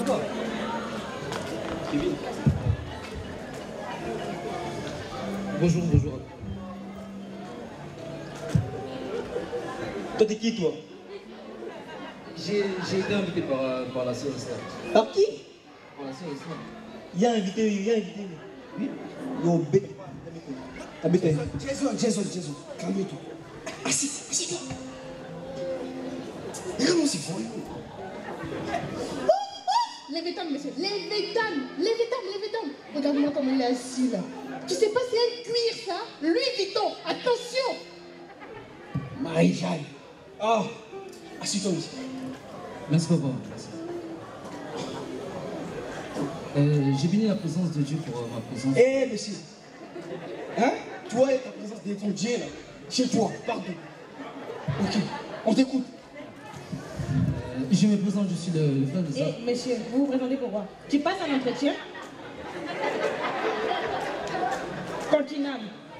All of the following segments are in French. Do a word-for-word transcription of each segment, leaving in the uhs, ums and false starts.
D'accord. Kevin. Bonjour, bonjour. Toi, t'es qui, toi? J'ai été invité par, euh, par la sœur Esther. Par qui? Par la sœur Esther. Il y a invité, il y a invité. Oui. Yo, bête. T'habites. Jason, Jason, Jason, calme-toi. Assis, assis-toi. Regarde-moi ces voyous. Lève-toi, monsieur. Lève-toi. Lève-toi, lève-toi. Regarde-moi comment il est assis là. Tu sais pas c'est un cuir ça? Louis Vuitton. Attention. Marie-Jeanne. Ah, assis-toi ici. Merci papa. Merci. Euh, J'ai béni la présence de Dieu pour euh, ma présence. Eh, monsieur. Hein? Toi et ta présence de ton Dieu là. Chez toi, pardon. Ok, on t'écoute. Euh, je me présente, je suis le, le frère de ça. Eh, monsieur, vous vous présentez pour quoi? Tu passes un entretien? Continue.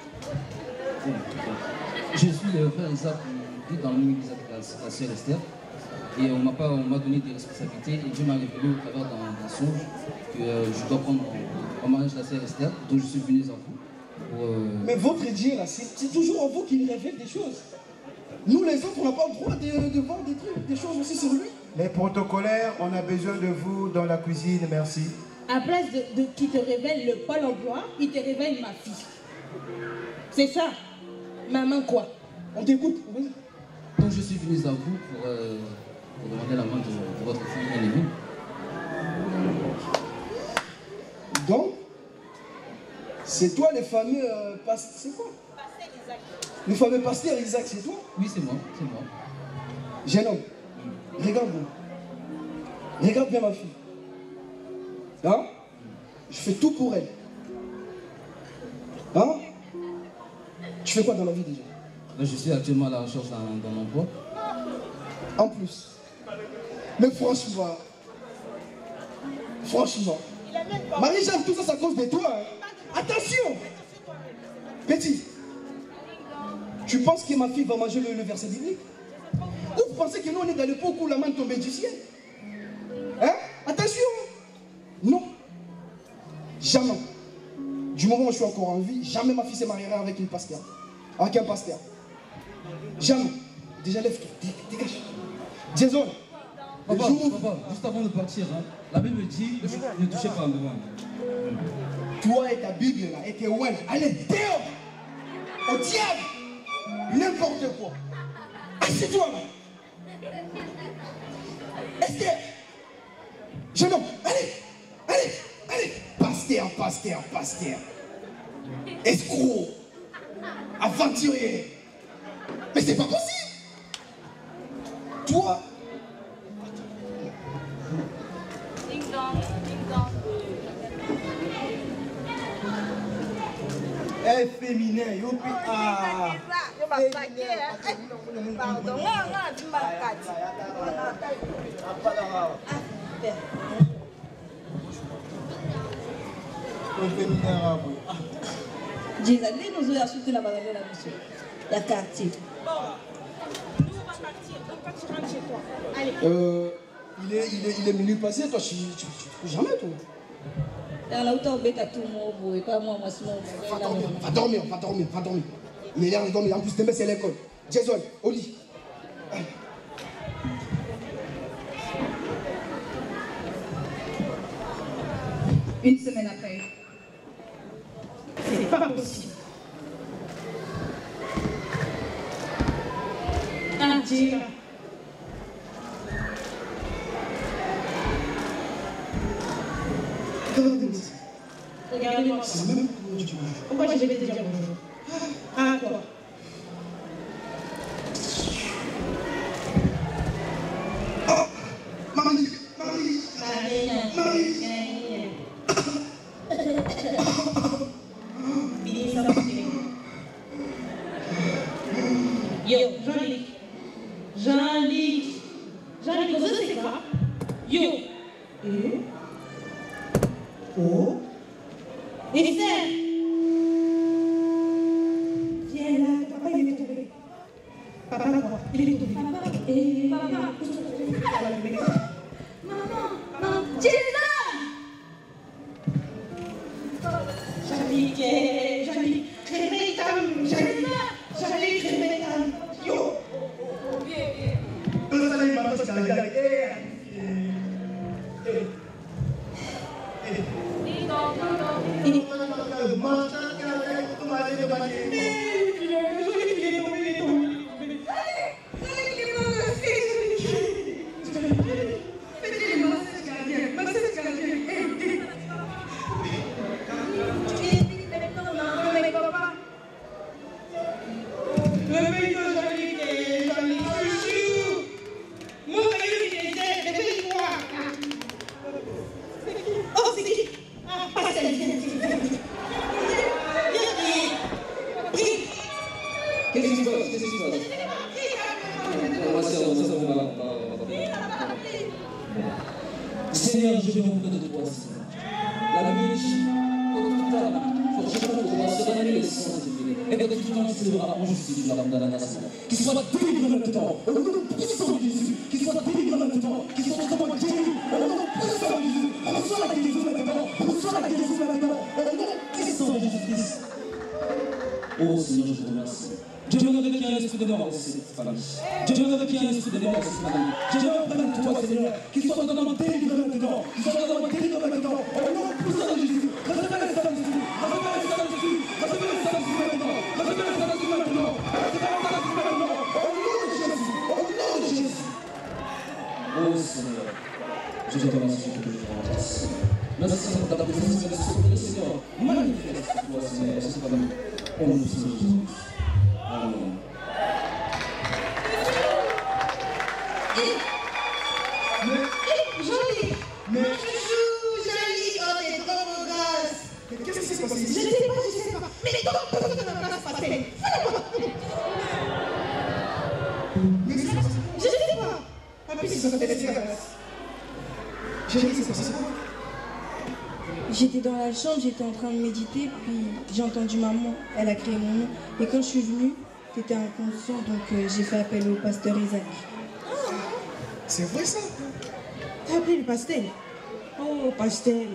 Je suis le frère Isaac qui vit dans le même église avec la, la sœur Esther. Et on m'a pas, on m'a donné des responsabilités et Dieu m'a révélé au travers d'un songe que euh, je dois prendre en, en mariage la sœur Esther, donc je suis venu à vous. Pour, euh... Mais votre Dieu là, c'est toujours en vous qu'il révèle des choses. Nous les autres, on n'a pas le droit de, de voir des trucs, des choses aussi sur lui. Les protocolaires, on a besoin de vous dans la cuisine, merci. À place de, de qui te révèle le pôle emploi, il te révèle ma fille. C'est ça. Maman quoi? On t'écoute. Donc je suis venu à vous pour, euh, pour demander la main de, de votre fille bien-aimée. Donc, c'est toi le fameux euh, pasteur, c'est quoi? Pasteur Isaac. Le fameux pasteur Isaac, c'est toi? Oui, c'est moi, c'est moi. Jeune homme, regarde-moi. Regarde bien ma fille. Hein? Je fais tout pour elle. Hein? Tu fais quoi dans la vie déjà? Là, je suis actuellement à la recherche d'un emploi. En plus. Mais franchement, franchement, Marie-Jeanne, tout ça, c'est à cause de toi. Hein? Attention! Petit, tu penses que ma fille va manger le, le verset biblique? Ou vous pensez que nous, on est dans l'époque où la main tombait du ciel? Hein? Attention! Non. Jamais. Du moment où je suis encore en vie, jamais ma fille se mariera avec une pasteur. Avec un pasteur. Jamais. Déjà, lève-toi. Dégage. Jason. Papa, papa, juste avant de partir, hein, la Bible dit ne touchez pas à mes mains. Toi et ta Bible là, et tes ouais, allez dehors! Au diable! N'importe quoi! Assieds-toi là! Esther! Jeune homme, allez! Allez! Allez! Pasteur, pasteur, pasteur! Escroc! Aventurier! Mais c'est pas possible! Toi! Ding dong, ding dong. Eh, féminin, youpi, ah. Pardon, non, non, tu m'as pas dit. Jésus, nous avons acheté la bagarre là, monsieur. La quartier. Bon, nous on va partir, donc toi tu rentres chez toi. Allez. Euh, il est, il est, il est minuit passé, toi, tu tu tu jamais, toi. Dans la hauteur, bête à tout le monde, et pas moi, moi, sinon. Va dormir, va dormir, va dormir, va dormir. Mais il a dormir, en plus, demain, c'est l'école. Jason, au lit. Allez. Une semaine après. C'est pas possible. Ah, Dieu. Regardez-moi. Pourquoi je vais te dire bonjour? Ah, quoi? Oh, Marie, Marie, Marie. Yo, Jean-Luc. Jean-Luc. Jean-Luc, vous c'est quoi? Yo. Et? Oh. Esther. Viens là, papa il est tombé. Papa quoi? Il est tombé. Et papa. Maman, maman, Jésus. Seigneur, je viens auprès de toi, Seignor. La Bible et que tu t'en en justice de la nation. Qu'il soit délivré maintenant, au nom puissant de Jésus. Qu'il soit délivré maintenant, qu'il soit totalement guéri, au nom puissant de Jésus. Reçois la guérison maintenant, reçois la guérison maintenant, au nom puissant de Jésus-Christ. Oh Seigneur, je te remercie. Dieu veut qu'il y ait un esprit de mort dans cette famille. Dieu veut qu'il y ait un esprit de mort dans cette famille. Dieu veut prendre toi, Seigneur, qu'il soit totalement délivré maintenant, qu'il soit totalement délivré maintenant, au nom puissant de Jésus. Recevez le sang de Jésus, recevez le sang de Jésus, recevez le sang de Jésus maintenant, recevez le sang de Jésus maintenant, recevez le sang de Jésus maintenant, au nom de Jésus, au nom de Jésus. Oh Seigneur, je te remercie, je te remercie. Merci Seigneur, ta présence, Seigneur, manifeste-toi, Seigneur, c'est pas d'amour. Au nom de Jésus. Amen. Joli. Mais chouchou, joli, oh t'es trop beau gosse. Qu'est-ce qui s'est passé? Je ne sais pas, je ne sais pas. Mais comment peut-on que la place passer? Je ne sais pas. En plus, ils sont intéressés à la place. Chérie, c'est passé quoi? J'étais dans la chambre, j'étais en train de méditer, puis j'ai entendu maman, elle a crié mon nom. Et quand je suis venue, t'étais inconscient, donc euh, j'ai fait appel au pasteur Isaac. C'est vrai ça? T'as appelé le pastel? Oh, pastel.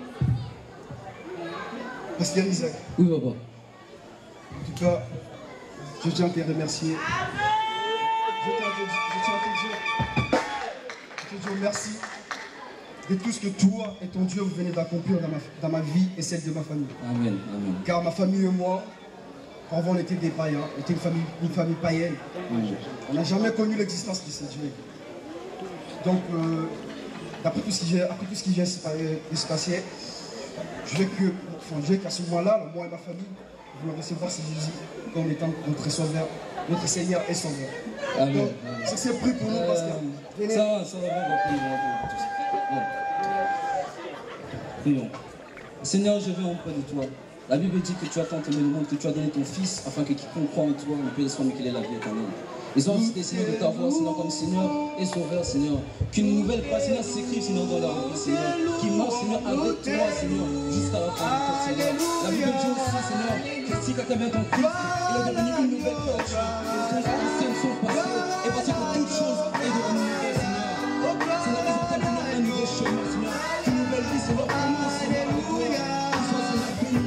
Pasteur Isaac. Oui, papa. En tout cas, je tiens à te remercier. Je tiens à te dire, je tiens à te dire, je te dire merci de tout ce que toi et ton Dieu vous venez d'accomplir dans ma, dans ma vie et celle de ma famille. Amen, amen. Car ma famille et moi, avant on était des païens, on était une famille, une famille païenne. Amen. On n'a jamais connu l'existence de ce Dieu. Donc, euh, d'après tout ce qui vient de se passer, je veux que, enfin, je veux qu'à ce moment-là, moi et ma famille, vous le recevoir ce Jésus comme étant notre sauveur, notre Seigneur et Sauveur. Amen. Donc, ça c'est pris pour nous, euh, pasteur. Venez. Ça va, ça va, on va prier, on va prier tout ça. Bon. Prions. Seigneur, je viens auprès de toi. La Bible dit que tu as tant aimé le monde, que tu as donné ton Fils, afin que quiconque croit en toi ne périsse pas, mais qu'il ait la vie éternelle. Ils ont aussi décidé de t'avoir, Seigneur, comme Seigneur et Sauveur, Seigneur. Qu'une nouvelle phrase, Seigneur, s'écrive, Seigneur, dans leur vie, Seigneur. Qui marche, Seigneur, avec toi, Seigneur, jusqu'à la fin de ton Seigneur. La Bible dit aussi, Seigneur, que si quelqu'un vient ton Christ, il est devenu une nouvelle créature. Les choses anciennes sont passées, et voici que toute chose est devenue nouvelle, Seigneur. Seigneur, ils ont tellement un nouveau chemin, Seigneur. Qu'une nouvelle vie, Seigneur, commence, Seigneur, avec toi. Qu'ils soient, Seigneur, bénis.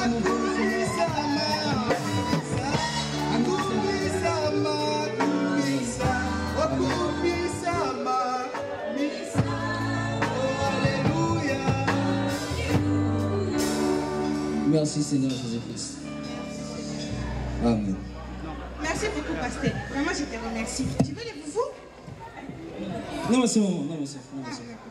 Merci Seigneur Jésus-Christ. Amen. Merci beaucoup, pasteur. Vraiment, je te remercie. Tu veux les foufous? Non, mais c'est bon, non, mais c'est bon.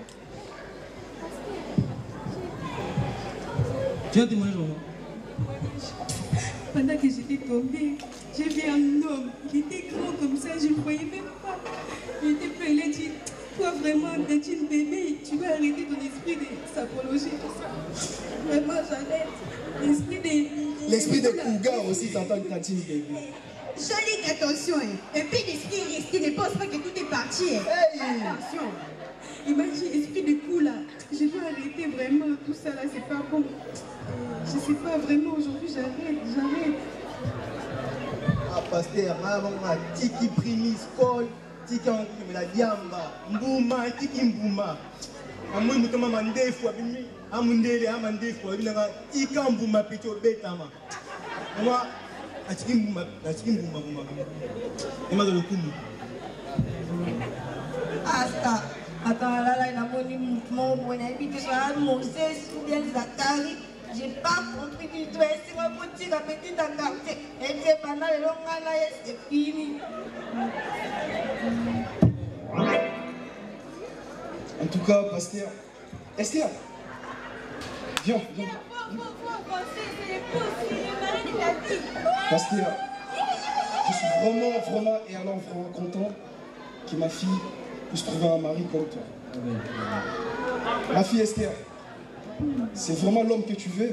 Tu as témoigné, maman? Pendant que j'étais tombée, j'ai vu un homme. Il était grand comme ça, je ne le voyais même pas. Il était plein, il a dit, toi vraiment, d'être une bébé, tu vas arrêter ton esprit de s'apologer, tout ça. Vraiment, j'arrête. L'esprit de... L'esprit de Kouga aussi, t'entends que t'as dit bébé. Jolie, attention. Hein. Et puis l'esprit est resté, ne pense pas que tout est parti. Hein. Hey. Attention. Imagine, esprit de coup là. Je dois arrêter vraiment, tout ça là, c'est pas bon. Je sais pas vraiment, aujourd'hui j'arrête, j'arrête. Ah, pasteur, maman, tiki primis, col, tiki en la diamba, mbouma, tiki mbouma. Amoi mutama mandefu abimi, amundele amandefu abinanga tiki mbouma pito betama. Moi, atiki mbouma, atiki mbouma mbouma. Ema de lokumu. Asta, attends, là, là, il a monné mon bon habit, tu sois Moses ou bien Zacharie. J'ai pas compris du tout. Si on peut dire la petite en quartier, et c'est pendant le long là, c'est fini. En tout cas, pasteur, Esther, viens, viens. Pasteur, je suis vraiment, vraiment et alors vraiment content que ma fille puisse trouver un mari comme toi. Ma fille Esther, c'est vraiment l'homme que tu veux.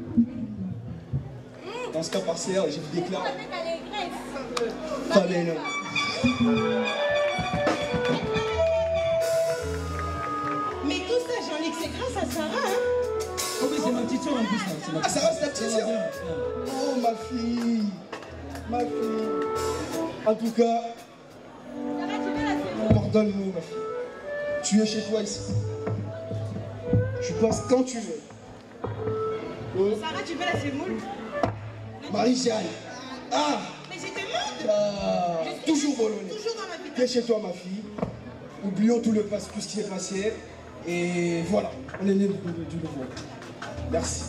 Dans ce cas, pasteur, je vous déclare. Fallait non. Mais tout pense à Sarah. Hein. Oh, mais c'est ma petite soeur en plus. Là. Ma ah, Sarah, c'est ta petite soeur. bien. Oh, ma fille. Ma fille. En tout cas, pardonne-nous, ma fille. Tu es chez toi ici. Tu passes quand tu veux. Oh. Sarah, tu veux la semoule? Marie-Jeanne. Ah. Mais j'étais morte. Ah. Toujours Bologna. Toujours dans ma vie. Viens chez toi, ma fille. Oublions tout le passé, tout ce qui est passé. Et voilà, on est né du nouveau. Merci.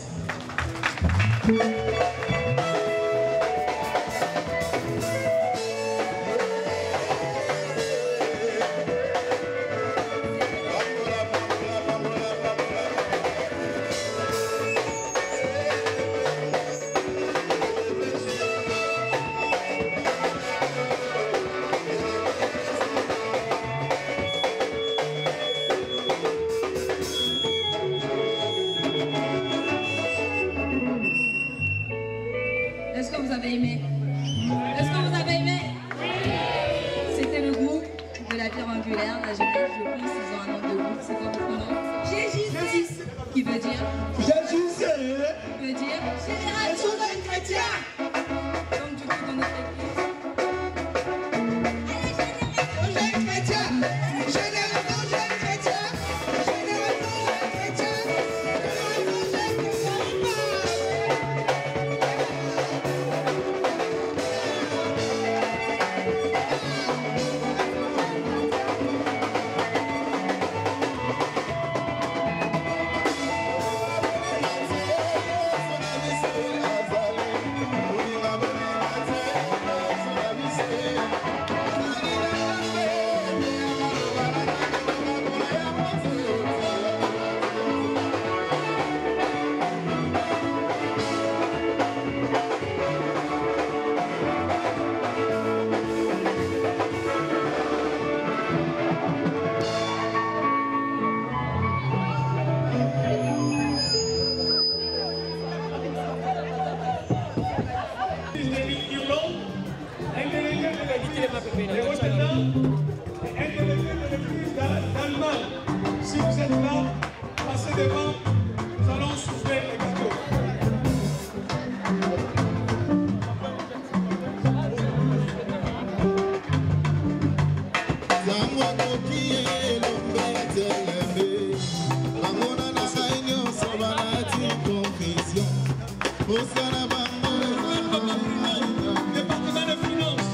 Est-ce que vous avez aimé? Est-ce que vous avez aimé? C'était le groupe de la pierre angulaire, la jeunesse, je pense qu'ils ont un nom de groupe. C'est quoi votre nom? Jésus. Qui veut dire? Jésus. Qui veut dire? Génération de chrétiens. Donc du coup, dans notre église. Allez, jeunes chrétiens. Génération jeunes chrétiens. Génération jeunes chrétiens. Génération jeunes Si vous êtes là, passez devant, nous allons souffler les gâteaux. Département des finances.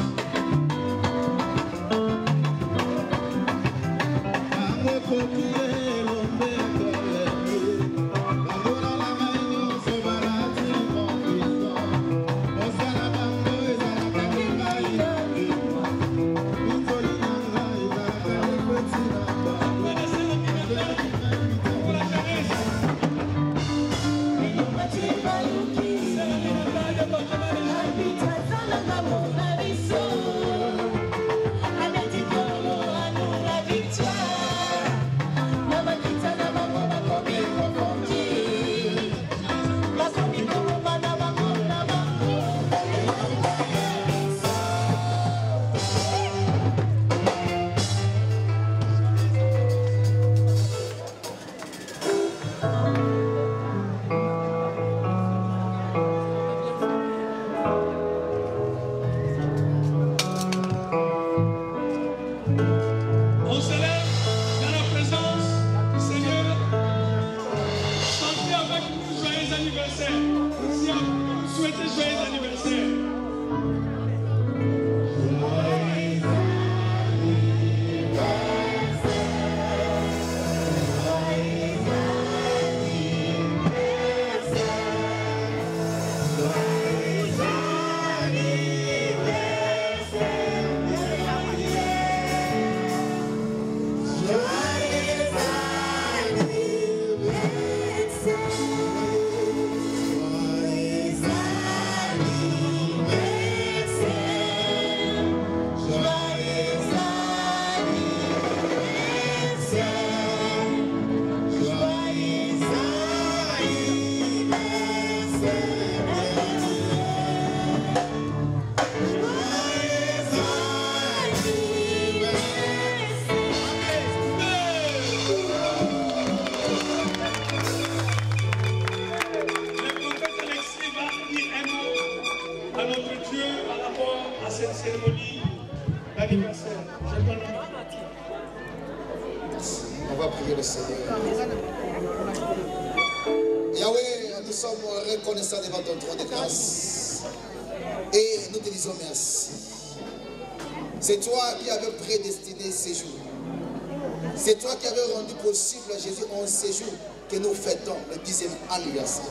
On va prier le Seigneur. Yahweh, nous sommes reconnaissants devant ton trône de grâce. Et nous te disons merci. C'est toi qui avais prédestiné ces jours. C'est toi qui avais rendu possible, Jésus, en ces jours que nous fêtons le dixième anniversaire.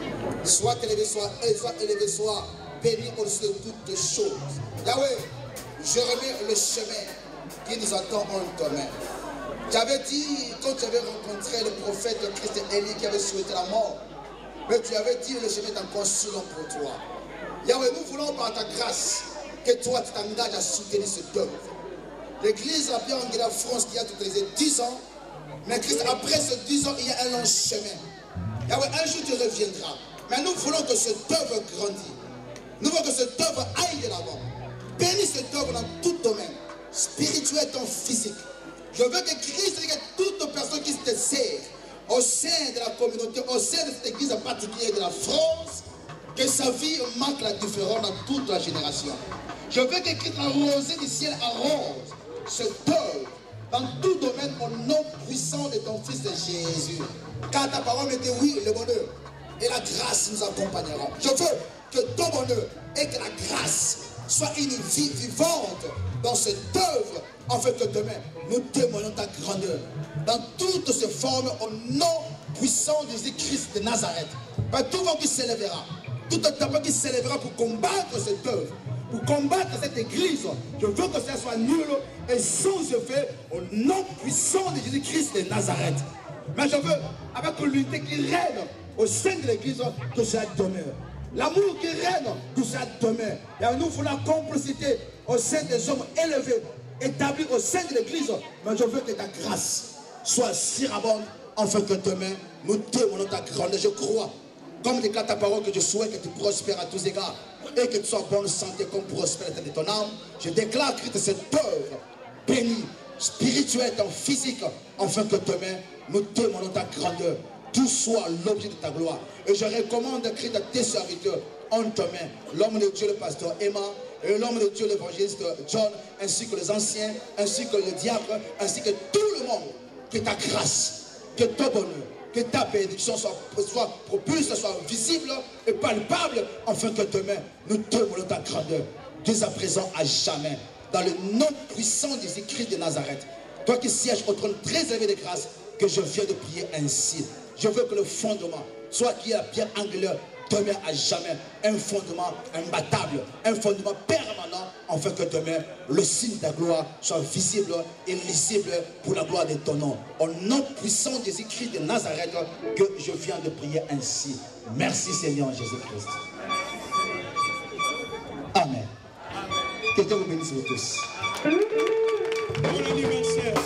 Soit élevé, soit élevé, soit élevé, soit béni au-dessus de toutes choses. Yahweh, je remets le chemin qui nous attend en commun. Tu avais dit, quand tu avais rencontré le prophète Christ Élie qui avait souhaité la mort, mais tu avais dit le chemin est encore si long pour toi. Yahweh, nous voulons par ta grâce que toi tu t'engages à soutenir cette œuvre. L'église a bien en France qui a totalisé dix ans, mais Christ, après ces dix ans, il y a un long chemin. Yahweh, un jour tu reviendras. Mais nous voulons que cette œuvre grandisse. Nous voulons que cette œuvre aille de l'avant. Bénis cette œuvre dans tout domaine, spirituel et physique. Je veux que Christ et que toute personne qui te sert au sein de la communauté, au sein de cette église particulière de la France, que sa vie marque la différence dans toute la génération. Je veux que Christ, la rosée du ciel, arrose cette œuvre dans tout domaine au nom puissant de ton Fils Jésus. Car ta parole me dit oui, le bonheur et la grâce nous accompagneront. Je veux que ton bonheur et que la grâce soient une vie vivante dans cette œuvre, afin que demain nous témoignons ta grandeur dans toutes ses formes au nom puissant de Jésus-Christ de Nazareth. Par tout vent qui s'élèvera, tout un qui s'élèvera pour combattre cette œuvre, pour combattre cette église, je veux que ça soit nul et sans effet au nom puissant de Jésus-Christ de Nazareth. Mais je veux, avec l'unité qui règne au sein de l'église, que ça demeure. L'amour qui règne, que ça demeure. Et nous voulons la complicité au sein des hommes élevés, établis au sein de l'église. Mais je veux que ta grâce soit surabonde, afin que demain, nous témoignons ta grandeur. Je crois, comme déclare ta parole, que je souhaite que tu prospères à tous égards et que tu sois en bonne santé comme prospère de ton âme. Je déclare que cette œuvre bénie, spirituelle et physique, afin que demain, nous témoignons ta grandeur. Tout soit l'objet de ta gloire. Et je recommande Christ à tes serviteurs en tes mains, l'homme de Dieu, le pasteur Emma, et l'homme de Dieu, l'évangéliste John, ainsi que les anciens, ainsi que le diacre, ainsi que tout le monde. Que ta grâce, que ton bonheur, que ta bénédiction soit, soit propulse, soit visible et palpable, afin que demain, nous témoignons ta grandeur, dès à présent, à jamais, dans le nom puissant de Jésus-Christ de Nazareth. Toi qui sièges au trône très élevé de grâce, que je viens de prier ainsi. Je veux que le fondement soit qui est la pierre angulaire demeure à jamais un fondement imbattable, un fondement permanent, afin que demain le signe de ta gloire soit visible et lisible pour la gloire de ton nom. Au nom puissant de Jésus-Christ de Nazareth, que je viens de prier ainsi. Merci Seigneur Jésus-Christ. Amen. Que Dieu vous bénisse vous tous. Bon anniversaire.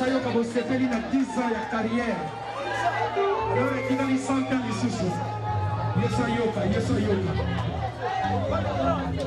yoka bosepeli na dix ans ya carrière. Alors etikali cent ans lisusu. Yesu ayoka, Yesu ayoka.